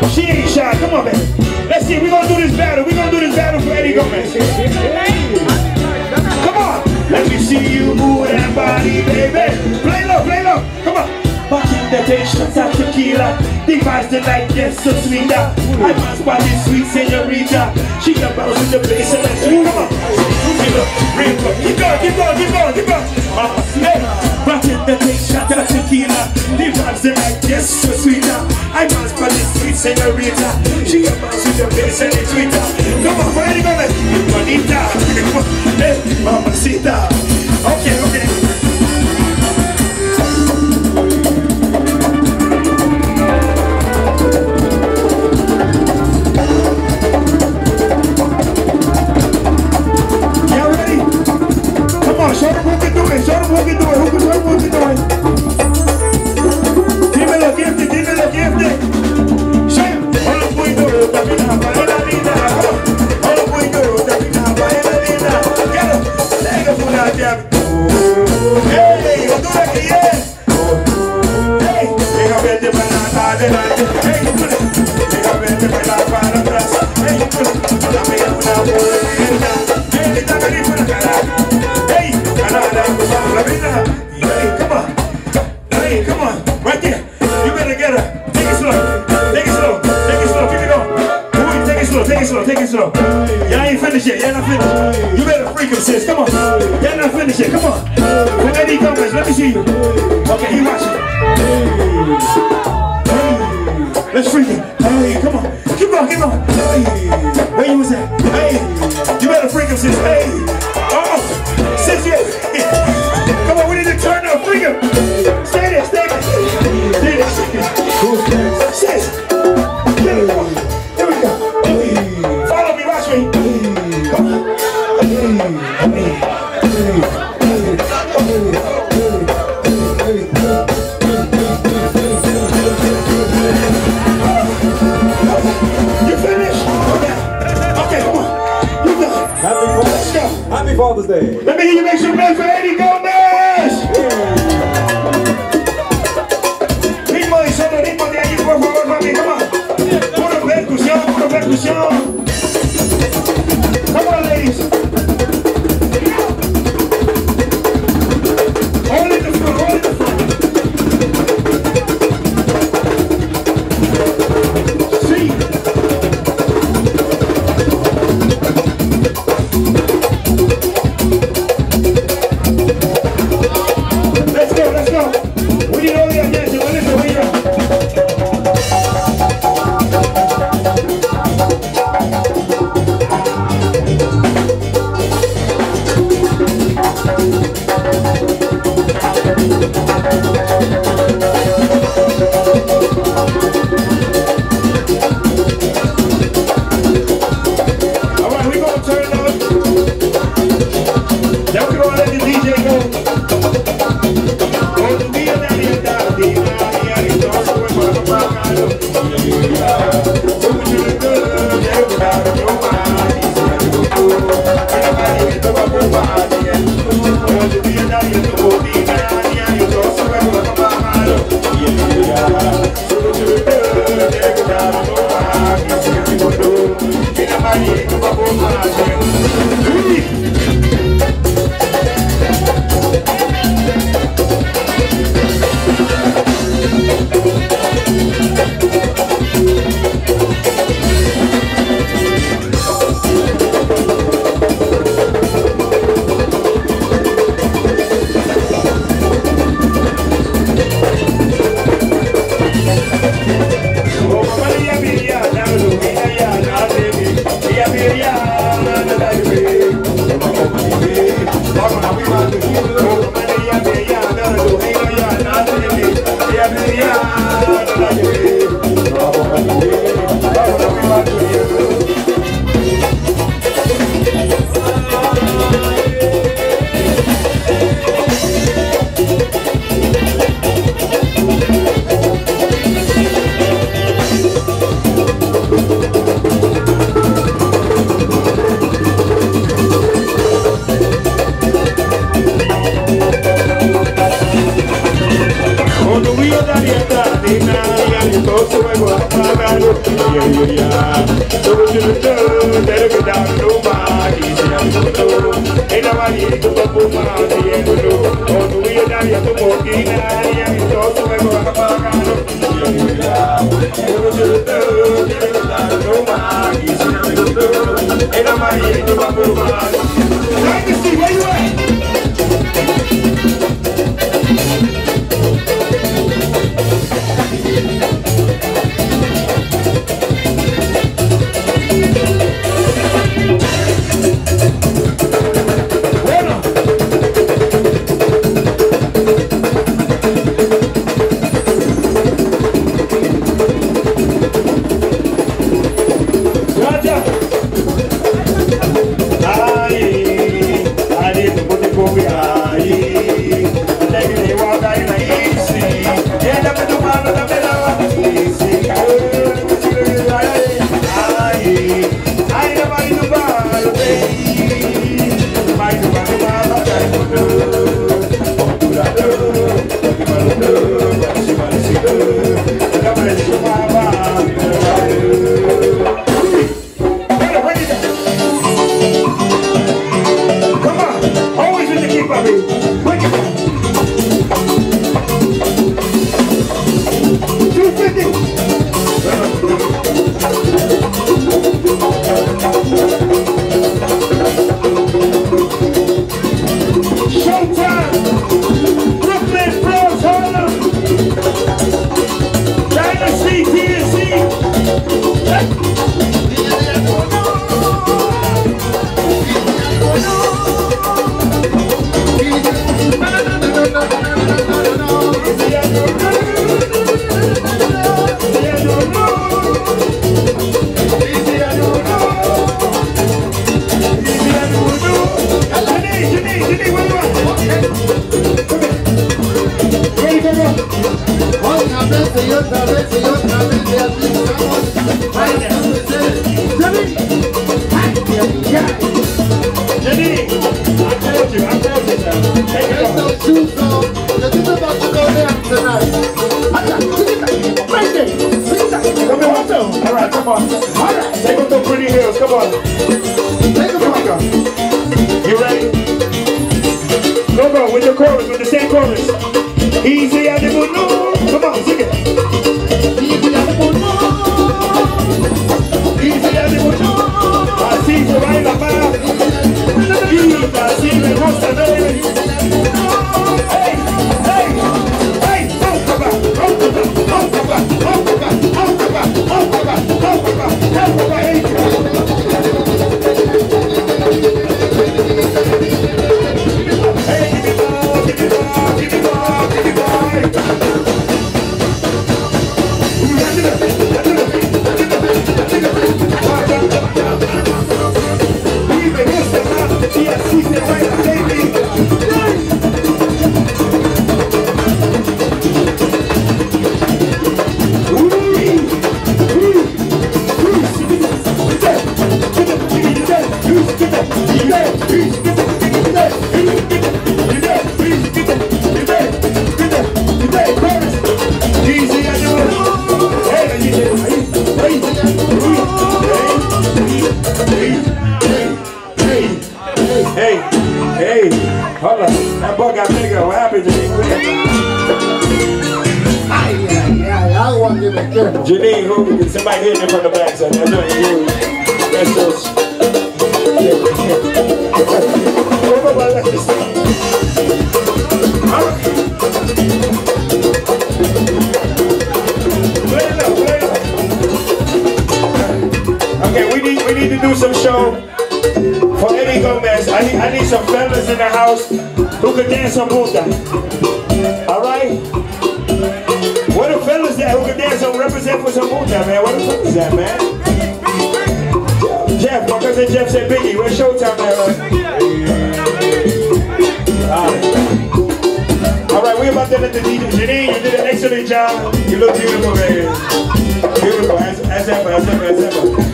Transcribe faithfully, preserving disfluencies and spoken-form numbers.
She ain't shy. Come on, baby. Let's see. We're going to do this battle. We're going to do this battle for Eddie Gomez. Come on. Let me see you move that body, baby. Play low, play low. Come on. Watching the day, shots of tequila. Device the night, yes, so sweet. I must buy this sweet senorita. She got bounce with the bass and the street. Come on. Keep going, keep going, keep going, keep going. Uh, hey. Watching the day, shots of tequila. Device the night, yes, so sweet. I must buy this sweet senorita. She got bounce with the bass and the street. Come on, for Eddie Gomez. Bonita. Hey, mamacita. Okay, okay. Show them who can do it, show them who can do it, who can do it, who can do it. Dímelo, gifted, dímelo, gifted. Show them. All the boy do it, tapina, baila, linda. All the boy do it, tapina, baila, linda. Get up, leg up on that jab. Hey, do that again. Hey, venga, vete para adelante. Hey, venga, vete para atrás. Hey, dame una vuelta. Hey, dame una cara. Hey, come on. Hey, come on. Right there. You better get her. Take it slow. Take it slow. Take it slow. Keep it going. Boy, take it slow. Take it slow. Take it slow. Y'all ain't finished yet. Y'all not finished. You better freak him, sis. Come on. Y'all not finished yet. Come on. When Eddie Gomez, let me see you. Okay, he watching. Hey. Let's freak him. Hey, come on. Keep on, keep on. Hey. Where you was at? Hey. You better freak him, sis. Hey. Oh. Sis, yeah. Come on, we need to turn up, freak him. Stay there, stay there. Stay there, stay there. Sis. Here we go. Here we go. Follow me, watch me. Come on. You finished? Okay, come on. You done. Happy Father's Day. Happy Father's Day. Let me hear you make some noise for Eddie Gomez. Ritmo y solo ritmo de ahí, por favor, mami, come on. Puro percusión, puro percusión. Come on, ladies. All in the front, all in the front. See. apagado. Yeah, yeah, yeah. So what you do? Better go down to nobody. Easy as you do. Ain't nobody to go for my day. Oh, do we not have to walk in? Yeah, it's also a go apagado. Yeah, yeah, yeah. So what you do? Better go down to nobody. Easy as you do. Ain't nobody to go for my day. Let me see where you at. Janine, who somebody hitting it from the back, so that's what you That's just. Okay, we need we need to do some show for Eddie Gomez. I need I need some fellas in the house who can dance on Buddha. All right. What the fellas that who can dance on represent for some Buddha, man? What the fuck is that, man? Jeff, my cousin Jeff said Biggie. Where's Showtime at, right? All right. All right, we about to let the D J. Janine, you did an excellent job. You look beautiful, man. Beautiful, as, as ever, as ever, as ever.